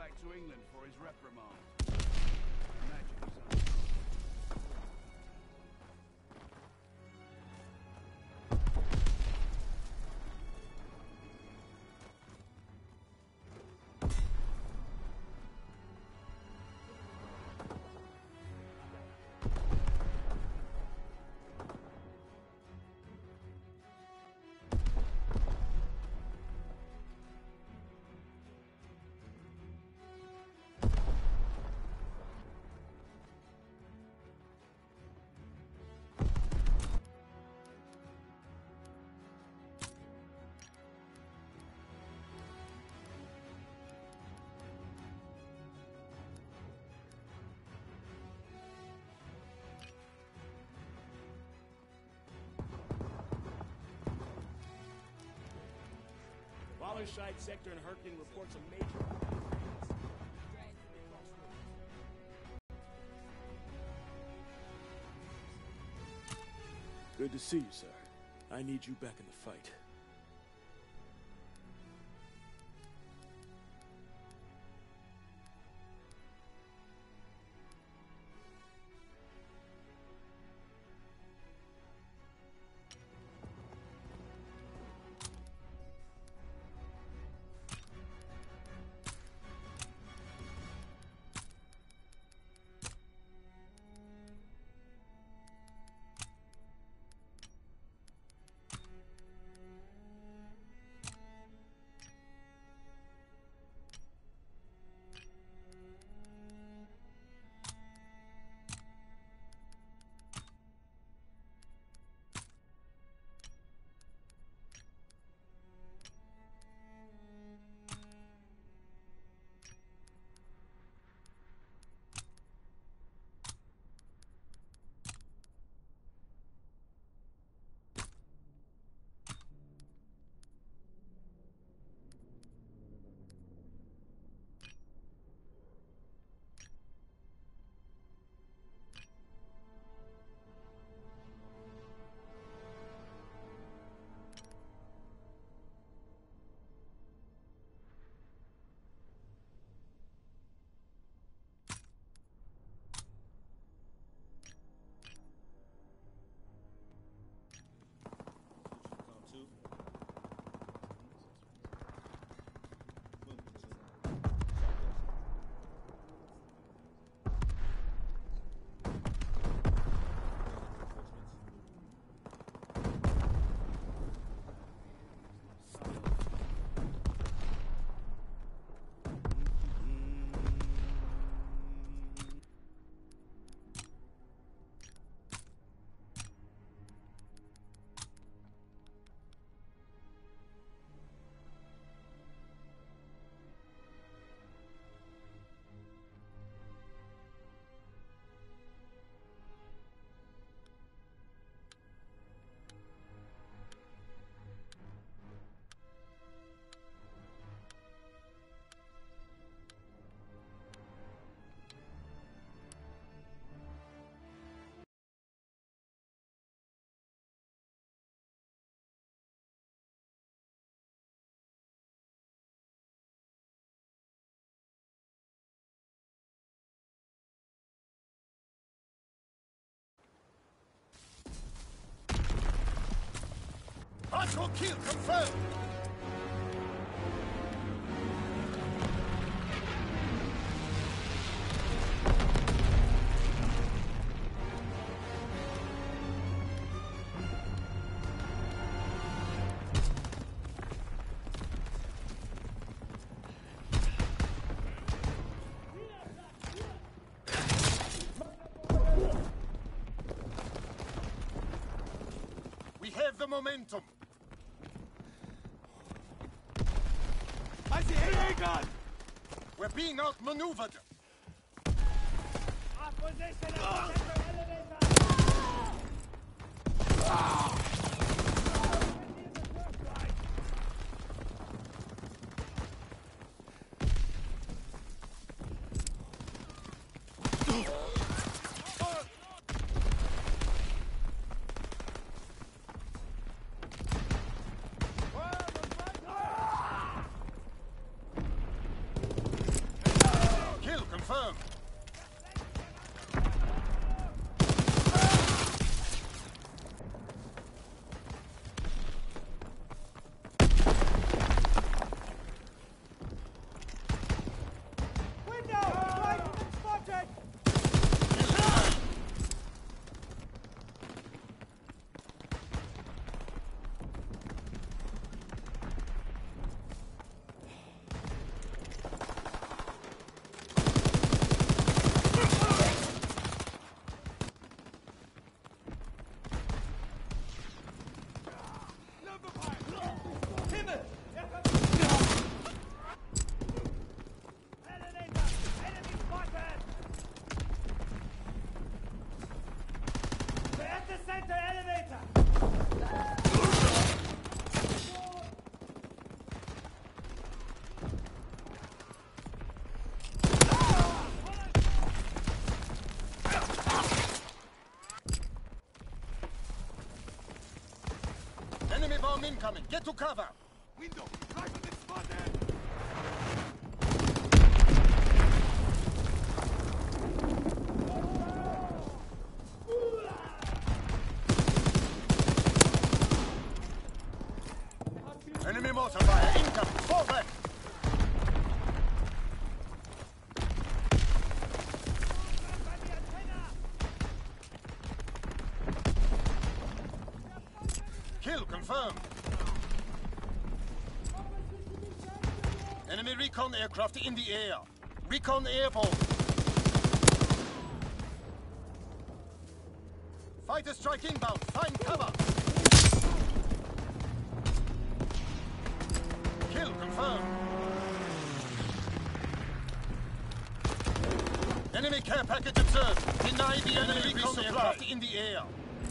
back to England for his reprimand. Imagine something. Wallerscheid sector in Hürtgen reports a major... Good to see you, sir. I need you back in the fight. Hostile kill confirmed! We have the momentum! I see AA gun! We're being outmaneuvered! incoming! Get to cover! Window! Rifleman spotted! Enemy mortar fire incoming! Fall back! Kill confirmed. Enemy recon aircraft in the air. Recon airborne. Fighter strike inbound. Find cover. Kill confirmed. Enemy care package observed. Deny the enemy recon aircraft in the air.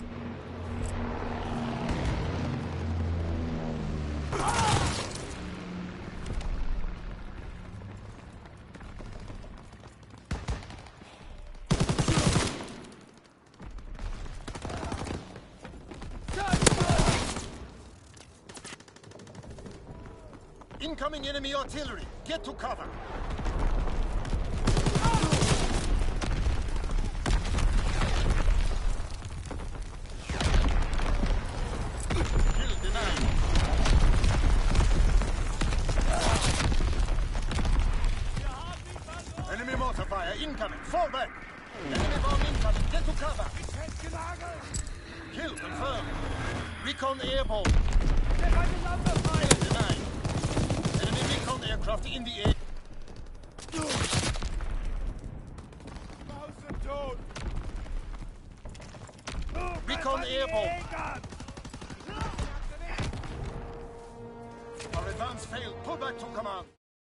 Incoming enemy artillery. Get to cover. Kill denied. Enemy mortar fire incoming. Fall back. Enemy bomb incoming. Get to cover. Kill confirmed. Recon airborne. Kill denied. Enemy recon aircraft in the air. Recon airborne. Our advance failed. Pull back to command.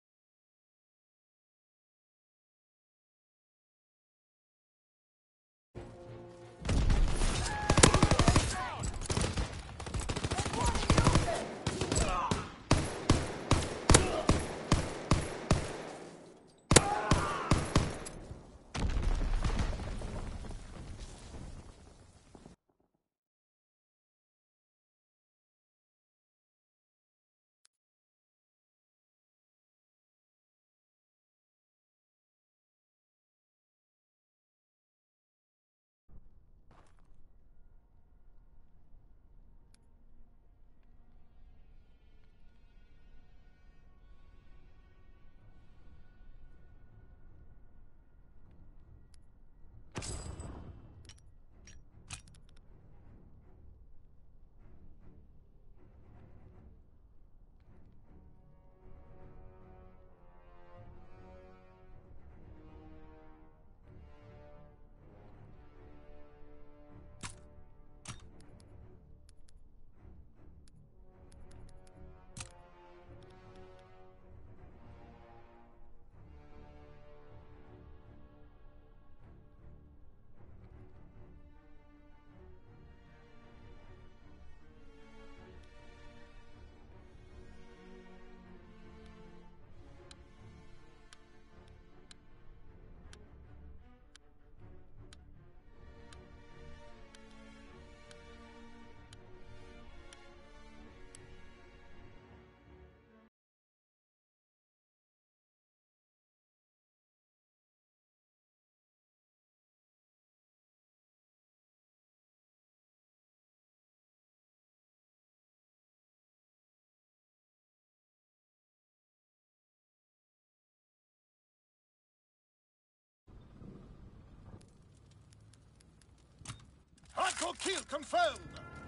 Hardcore kill confirmed!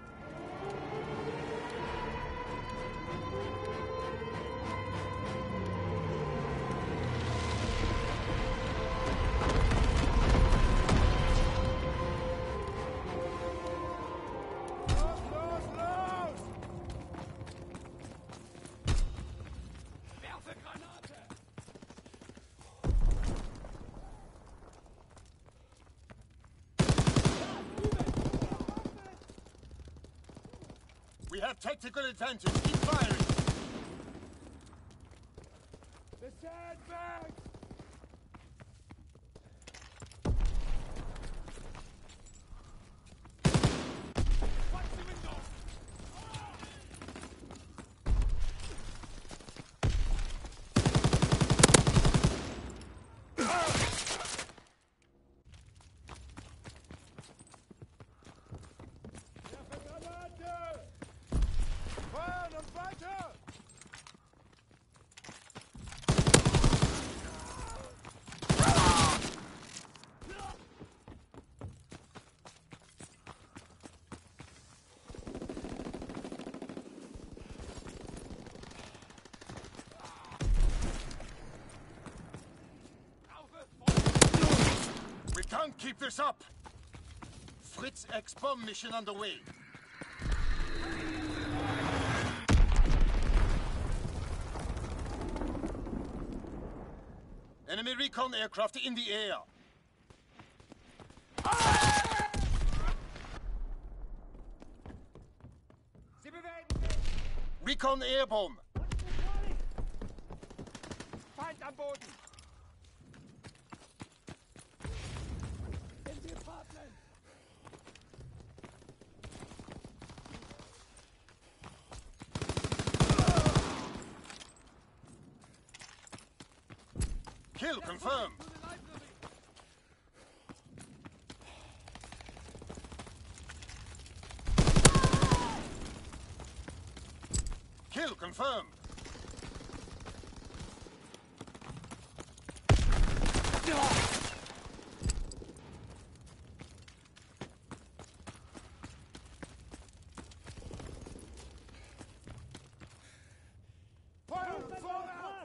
We have tactical advantage. Keep firing. The sandbags! Watch the window! Keep this up! Fritz X bomb mission underway. Enemy recon aircraft in the air. Recon airborne. Feind am Boden! In the apartment! Kill confirmed. Kill confirmed.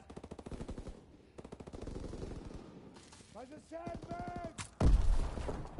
By the sandbags!